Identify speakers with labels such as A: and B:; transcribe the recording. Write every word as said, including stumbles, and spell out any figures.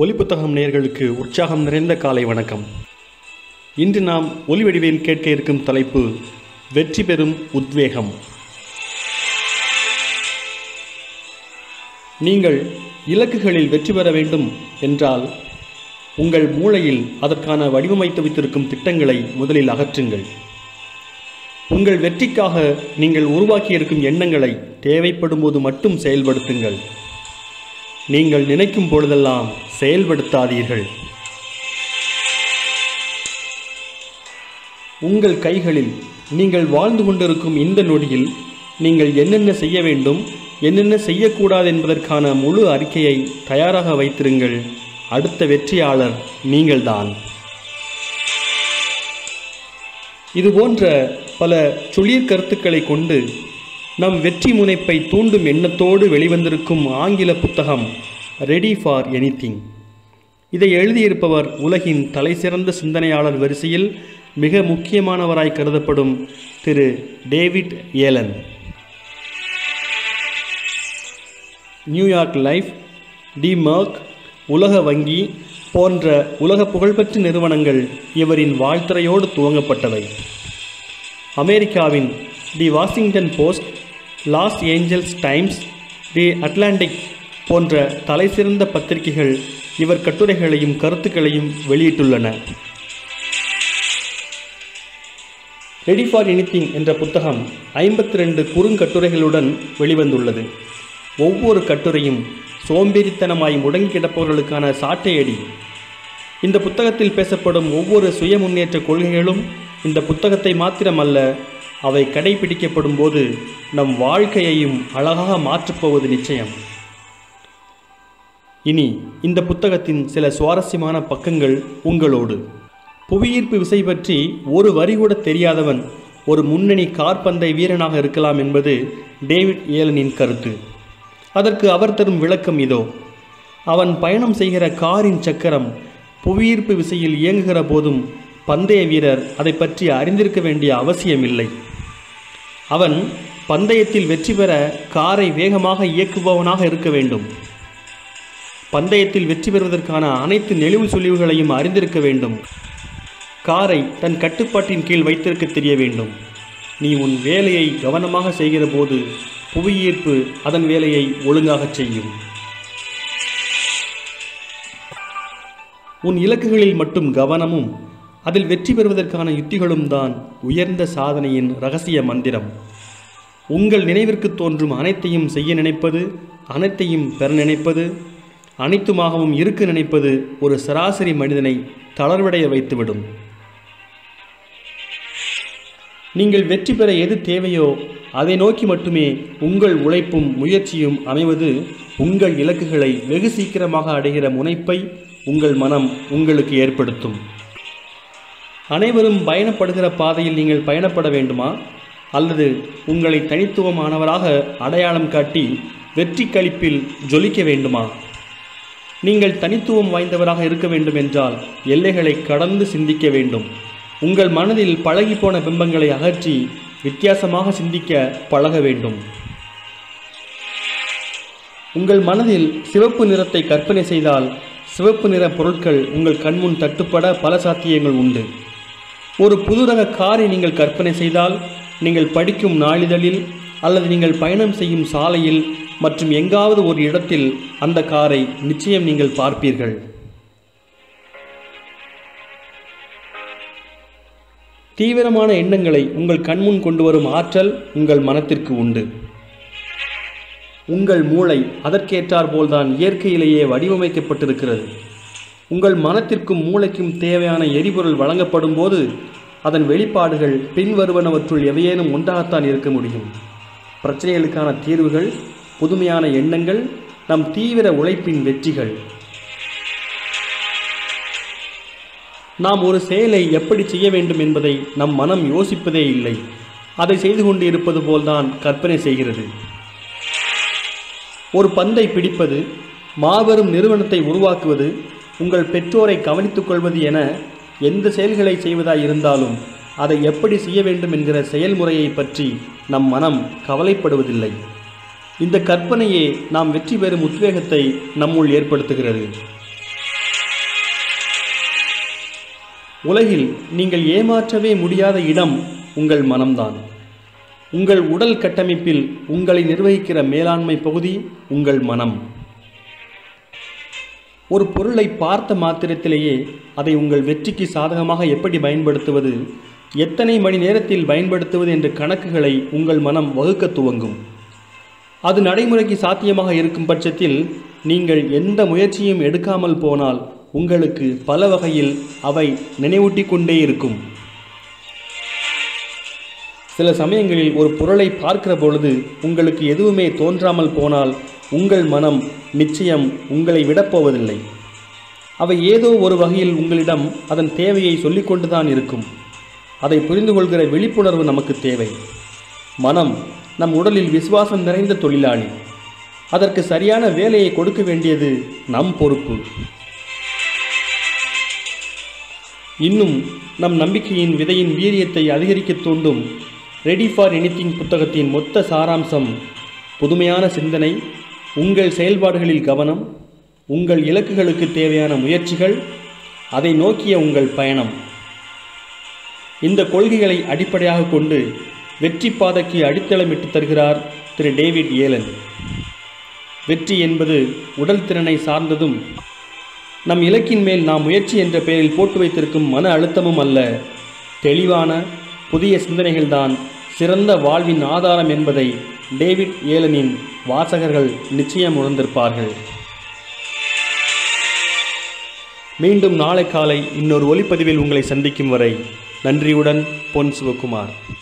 A: ஒலி புத்தகம் நேயர்களுக்கு உற்சாகம் நிறைந்த காலை வணக்கம். இன்று நாம் ஒலி வடிவில் கேட்க இருக்கும் தலைப்பு வெற்றி பெறும் உத்வேகம். நீங்கள் இலக்குகளில் வெற்றி பெற வேண்டும் என்றால் உங்கள் மூளையில் அதற்கான வடிவமைத்து வைத்திருக்கும் திட்டங்களை முதலில் அகற்றுங்கள். உங்கள் வெற்றிக்காக நீங்கள் உருவாக்கியிருக்கும் எண்ணங்களை தேவைப்படும் போது மட்டும் செயல்படுத்துங்கள். நீங்கள் நினைக்கும் பொழுதெல்லாம் செயல்படுத்தாதீர்கள். உங்கள் கைகளில் நீங்கள் வாழ்ந்து கொண்டிருக்கும் இந்த நொடியில் நீங்கள் என்னென்ன செய்ய வேண்டும், என்னென்ன செய்யக்கூடாது என்பதற்கான முழு அறிக்கையை தயாராக வைத்திருங்கள். அடுத்த வெற்றியாளர் நீங்கள்தான். இதுபோன்ற பல சுழிர் கருத்துக்களை கொண்டு நம் வெற்றி முனைப்பை தூண்டும் எண்ணத்தோடு வெளிவந்திருக்கும் ஆங்கில புத்தகம் ரெடி ஃபார் எனிதிங். இதை எழுதியிருப்பவர் உலகின் தலைசிறந்த சிந்தனையாளர் வரிசையில் மிக முக்கியமானவராய் கருதப்படும் திரு டேவிட் ஏலன். நியூயார்க் லைஃப், டி மர்க், உலக வங்கி போன்ற உலக புகழ்பெற்ற நிறுவனங்கள் இவரின் வாழ்த்துறையோடு துவங்கப்பட்டவை. அமெரிக்காவின் the Washington Post, Los Angeles Times, the Atlantic போன்ற தலைசிறந்த பத்திரிகைகள் இவர் கட்டுரைகளையும் கருத்துக்களையும் வெளியிட்டுள்ளன. ரெடி ஃபார் எனிதிங் என்ற புத்தகம் ஐம்பத்தி ரெண்டு குறுங்கட்டுரைகளுடன் வெளிவந்துள்ளது. ஒவ்வொரு கட்டுரையும் சோம்பேறித்தனமாய் முடங்கி கிடப்பவர்களுக்கான சாட்டையடி. இந்த புத்தகத்தில் பேசப்படும் ஒவ்வொரு சுய முன்னேற்ற கொள்கைகளும் இந்த புத்தகத்தை மாத்திரமல்ல, அவை கடைபிடிக்கப்படும் போது நம் வாழ்க்கையையும் அழகாக மாற்றப்போவது நிச்சயம். இனி இந்த புத்தகத்தின் சில சுவாரஸ்யமான பக்கங்கள் உங்களோடு. புவியீர்ப்பு விசை பற்றி ஒரு வரி கூட தெரியாதவன் ஒரு முன்னணி காற்பந்தை வீரனாக இருக்கலாம் என்பது டேவிட் ஏலனின் கருத்து. அதற்கு அவர் தரும் விளக்கம் இதோ. அவன் பயணம் செய்கிற காரின் சக்கரம் புவியீர்ப்பு விசையில் இயங்குகிற போதும் பந்தய வீரர் அதை பற்றி அறிந்திருக்க வேண்டிய அவசியமில்லை. அவன் பந்தயத்தில் வெற்றி பெற காரை வேகமாக இயக்குபவனாக இருக்க வேண்டும். பந்தயத்தில் வெற்றி பெறுவதற்கான அனைத்து நெளிவு சுழிவுகளையும் அறிந்திருக்க வேண்டும். காரை தன் கட்டுப்பாட்டின் கீழ் வைத்திருக்க தெரிய வேண்டும். நீ உன் வேலையை கவனமாக செய்கிற போது புவியீர்ப்பு அதன் வேலையை ஒழுங்காக செய்யும். உன் இலக்குகளில் மட்டும் கவனமும் அதில் வெற்றி பெறுவதற்கான யுத்திகளும் தான் உயர்ந்த சாதனையின் இரகசிய மந்திரம். உங்கள் நினைவிற்கு தோன்றும் அனைத்தையும் செய்ய நினைப்பது, அனைத்தையும் பெற நினைப்பது, அனைத்துமாகவும் இருக்க நினைப்பது ஒரு சராசரி மனிதனை தளர்வடைய வைத்துவிடும். நீங்கள் வெற்றி பெற எது தேவையோ அதை நோக்கி மட்டுமே உங்கள் உழைப்பும் முயற்சியும் அமைவது உங்கள் இலக்குகளை வெகு சீக்கிரமாக அடைகிற முனைப்பை உங்கள் மனம் உங்களுக்கு ஏற்படுத்தும். அனைவரும் பயணப்படுகிற பாதையில் நீங்கள் பயணப்பட வேண்டுமா? அல்லது உங்களை தனித்துவமானவராக அடையாளம் காட்டி வெற்றி களிப்பில் ஜொலிக்க வேண்டுமா? நீங்கள் தனித்துவம் வாய்ந்தவராக இருக்க வேண்டும் என்றால் எல்லைகளை கடந்து சிந்திக்க வேண்டும். உங்கள் மனதில் பழகி போன பிம்பங்களை அகற்றி வித்தியாசமாக சிந்திக்க பழக வேண்டும். உங்கள் மனதில் சிவப்பு நிறத்தை கற்பனை செய்தால் சிவப்பு நிற பொருட்கள் உங்கள் கண்முன் தட்டுப்பட பல சாத்தியங்கள் உண்டு. ஒரு புது ரக காரை நீங்கள் கற்பனை செய்தால் நீங்கள் படிக்கும் நாளிதழில் அல்லது நீங்கள் பயணம் செய்யும் சாலையில் மற்றும் எங்காவது ஒரு இடத்தில் அந்த காரை நிச்சயம் நீங்கள் பார்ப்பீர்கள். தீவிரமான எண்ணங்களை உங்கள் கண்முன் கொண்டு வரும் ஆற்றல் உங்கள் மனத்திற்கு உண்டு. உங்கள் மூளை அதற்கேற்றார் போல்தான் இயற்கையிலேயே வடிவமைக்கப்பட்டிருக்கிறது. உங்கள் மனத்திற்கும் மூளைக்கும் தேவையான எரிபொருள் வழங்கப்படும் போது அதன் வெளிப்பாடுகள் பின்வருவனவற்றுள் எவையேனும் ஒன்றாகத்தான் இருக்க முடியும். பிரச்சனைகளுக்கான தீர்வுகள், புதுமையான எண்ணங்கள், நம் தீவிர உழைப்பின் வெற்றிகள். நாம் ஒரு செயலை எப்படி செய்ய வேண்டும் என்பதை நம் மனம் யோசிப்பதே இல்லை. அதை செய்து கொண்டு இருப்பது போல்தான் கற்பனை செய்கிறது. ஒரு பந்தை பிடிப்பது, மாபெரும் நிறுவனத்தை உருவாக்குவது, உங்கள் பெற்றோரை கவனித்துக் கொள்வது என எந்த செயல்களை செய்வதாய் இருந்தாலும் அதை எப்படி செய்ய வேண்டும் என்கிற செயல்முறையை பற்றி நம் மனம் கவலைப்படுவதில்லை. இந்த கற்பனையே நாம் வெற்றி பெறும் உத்வேகத்தை நம்முள் ஏற்படுத்துகிறது. உலகில் நீங்கள் ஏமாற்றவே முடியாத இடம் உங்கள் மனம்தான். உங்கள் உடல் கட்டமைப்பில் உங்களை நிர்வகிக்கிற மேலாண்மை பகுதி உங்கள் மனம். ஒரு பொருளை பார்த்த மாத்திரத்திலேயே அதை உங்கள் வெற்றிக்கு சாதகமாக எப்படி பயன்படுத்துவது, எத்தனை மணி நேரத்தில் பயன்படுத்துவது என்ற கணக்குகளை உங்கள் மனம் வகுக்க துவங்கும். அது நடைமுறைக்கு சாத்தியமாக இருக்கும் பட்சத்தில் நீங்கள் எந்த முயற்சியும் எடுக்காமல் போனால் உங்களுக்கு பல வகையில் அவை நினைவூட்டி கொண்டே இருக்கும். சில சமயங்களில் ஒரு பொருளை பார்க்கிற பொழுது உங்களுக்கு எதுவுமே தோன்றாமல் போனால் உங்கள் மனம் நிச்சயம் உங்களை விடப்போவதில்லை. அவை ஏதோ ஒரு வகையில் உங்களிடம் அதன் தேவையை சொல்லிக்கொண்டுதான் இருக்கும். அதை புரிந்து கொள்கிற விழிப்புணர்வு நமக்கு தேவை. மனம் நம் உடலில் விசுவாசம் நிறைந்த தொழிலாளி. அதற்கு சரியான வேலையை கொடுக்க வேண்டியது நம் பொறுப்பு. இன்னும் நம் நம்பிக்கையின் விதையின் வீரியத்தை அதிகரிக்க தூண்டும் ரெடி ஃபார் எனிதிங் புத்தகத்தின் மொத்த சாராம்சம் புதுமையான சிந்தனை, உங்கள் செயல்பாடுகளில் கவனம், உங்கள் இலக்குகளுக்கு தேவையான முயற்சிகள், அதை நோக்கிய உங்கள் பயணம். இந்த கொள்கைகளை அடிப்படையாக கொண்டு வெற்றி பாதைக்கு அடித்தளமிட்டு தருகிறார் திரு டேவிட் ஏலன். வெற்றி என்பது உடல் திறனை சார்ந்ததும் நம் இலக்கின் மேல் நாம் முயற்சி என்ற பெயரில் போட்டு வைத்திருக்கும் மன அழுத்தமும் அல்ல. தெளிவான புதிய சிந்தனைகள்தான் சிறந்த வாழ்வின் ஆதாரம் என்பதை டேவிட் ஏலனின் வாசகர்கள் நிச்சயம் உணர்ந்திருப்பார்கள். மீண்டும் நாளை காலை இன்னொரு ஒலிப்பதிவில் உங்களை சந்திக்கும் வரை நன்றியுடன் பொன் சிவகுமார்.